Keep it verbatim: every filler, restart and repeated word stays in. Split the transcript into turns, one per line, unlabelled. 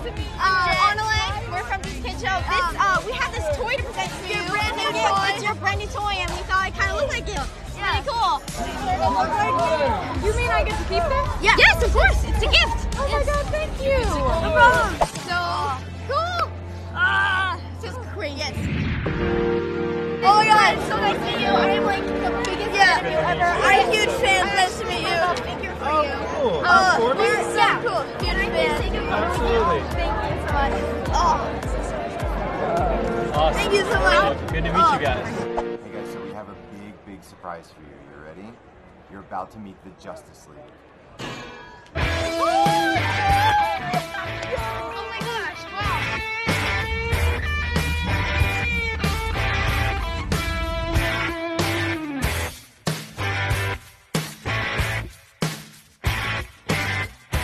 to meet you.
Uh, Onale, we're from this kid show. This, uh, we have this toy to present to you.
Your brand new
Yes,
toy.
It's your brand new toy, and we thought it kind of looked like you. It's
Yeah.
pretty cool.
You mean I get to keep that?
Yeah. Yes, of course. It's a gift.
Oh my god, thank you.
No problem. So cool. Ah, this is great. Yes. Oh my god, it's so nice to meet you. I'm like the biggest
Yeah.
fan of you ever.
I'm a huge fan. Nice to meet you.
I have a figure for
Oh,
you.
cool.
Uh,
Of course.
we're so
Yeah.
cool. Can I please take a photo with you?
Absolutely.
Thank you so much. Oh,
Awesome.
Thank you so much.
Good to meet you guys.
Hey guys, so we have a big, big surprise for you. You ready? You're about to meet the Justice League.